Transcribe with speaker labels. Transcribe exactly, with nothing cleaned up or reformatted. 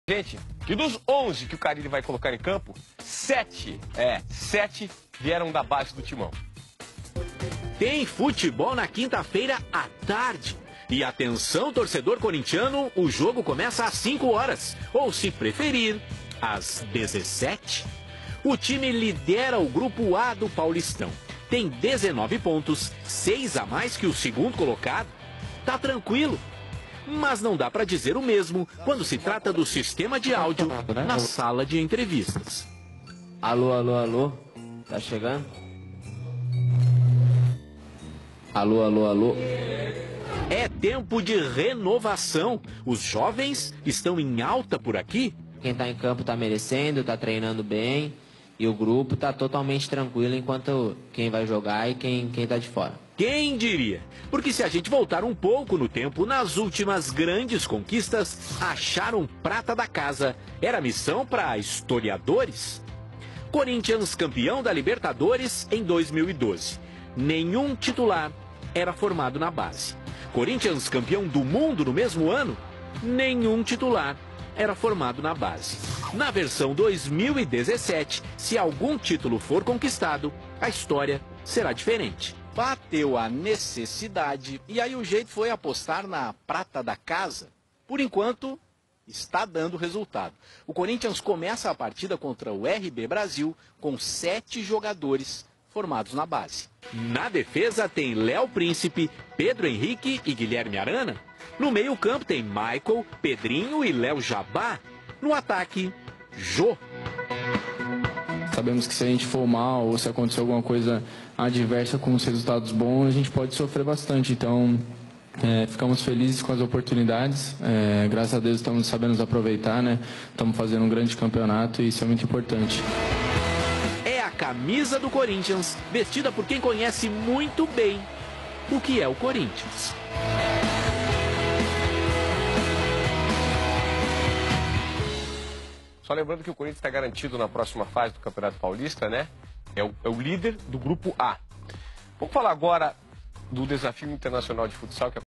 Speaker 1: Gente, que dos onze que o Carille vai colocar em campo, sete, é, sete vieram da base do Timão.
Speaker 2: Tem futebol na quinta-feira à tarde. E atenção, torcedor corintiano, o jogo começa às cinco horas, ou se preferir, às dezessete. O time lidera o grupo A do Paulistão. Tem dezenove pontos, seis a mais que o segundo colocado. Tá tranquilo. Mas não dá para dizer o mesmo quando se trata do sistema de áudio na sala de entrevistas.
Speaker 3: Alô, alô, alô, tá chegando? Alô, alô, alô.
Speaker 2: É tempo de renovação. Os jovens estão em alta por aqui.
Speaker 3: Quem tá em campo tá merecendo, tá treinando bem. E o grupo tá totalmente tranquilo enquanto quem vai jogar e quem, quem tá de fora.
Speaker 2: Quem diria? Porque se a gente voltar um pouco no tempo, nas últimas grandes conquistas, acharam prata da casa. Era missão para historiadores. Corinthians campeão da Libertadores em dois mil e doze. Nenhum titular era formado na base. Corinthians campeão do mundo no mesmo ano? Nenhum titular era formado na base. Na versão dois mil e dezessete, se algum título for conquistado, a história será diferente.
Speaker 4: Bateu a necessidade e aí o jeito foi apostar na prata da casa. Por enquanto, está dando resultado. O Corinthians começa a partida contra o R B Brasil com sete jogadores formados na base.
Speaker 2: Na defesa tem Léo Príncipe, Pedro Henrique e Guilherme Arana. No meio-campo tem Michael, Pedrinho e Léo Jabá. No ataque, Jô.
Speaker 5: Sabemos que se a gente for mal ou se acontecer alguma coisa adversa com os resultados bons, a gente pode sofrer bastante. Então, é, ficamos felizes com as oportunidades. É, graças a Deus estamos sabendo aproveitar, né? Estamos fazendo um grande campeonato e isso é muito importante.
Speaker 2: É a camisa do Corinthians, vestida por quem conhece muito bem o que é o Corinthians.
Speaker 1: Só lembrando que o Corinthians está garantido na próxima fase do Campeonato Paulista, né? É o, é o líder do grupo A. Vamos falar agora do desafio internacional de futsal que